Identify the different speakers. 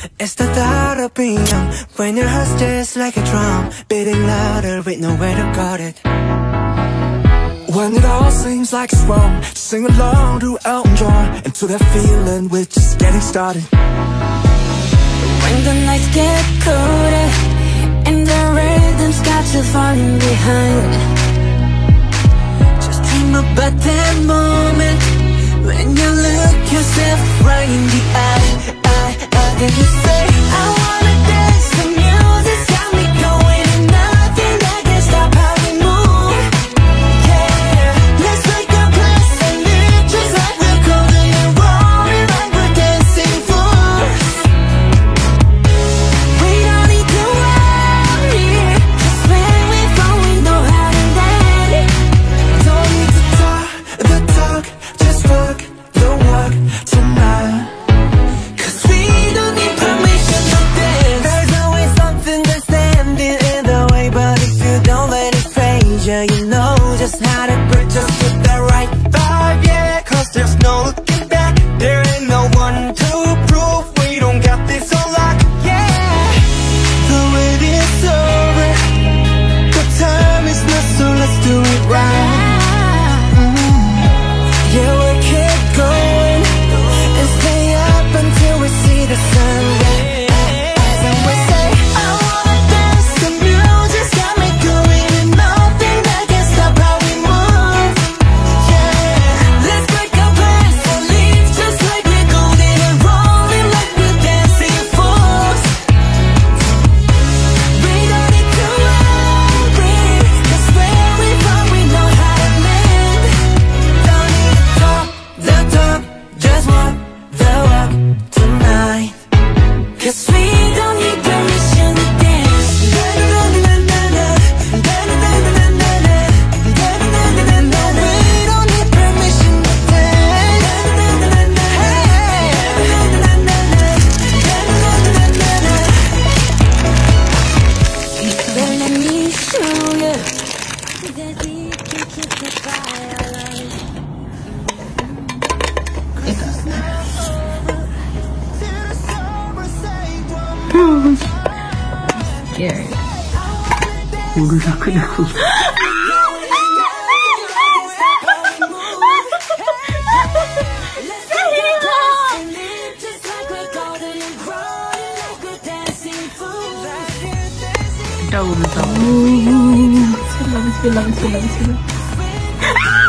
Speaker 1: It's the thought of being young when your heart's just like a drum, beating louder with nowhere to guard it. When it all seems like it's wrong, just sing along to Elton John, and to that feeling we're just getting started.
Speaker 2: When the nights get colder and the rhythm's got you falling behind, just dream about that moment when you look yourself right in the eye. Then you say, I wanna dance, the music's got me going, and nothing that can stop how we move. Yeah, let's make a place and live just like we're golden and rolling like we're dancing fools. We don't need to worry, cause when we fall we know how to land.
Speaker 1: Don't need to talk the talk, just walk the walk tonight. You know just how to put just with the right vibe, yeah. Cause there's no looking back, there ain't no one to prove we don't got this on lock, yeah. The wait is over, the time is not, so let's do it right. Yeah, we'll keep going and stay up until we see the sun, yeah.
Speaker 3: Scary. うるさくなる。Udah udah tahu. Bismillah, bismillah, bismillah, bismillah.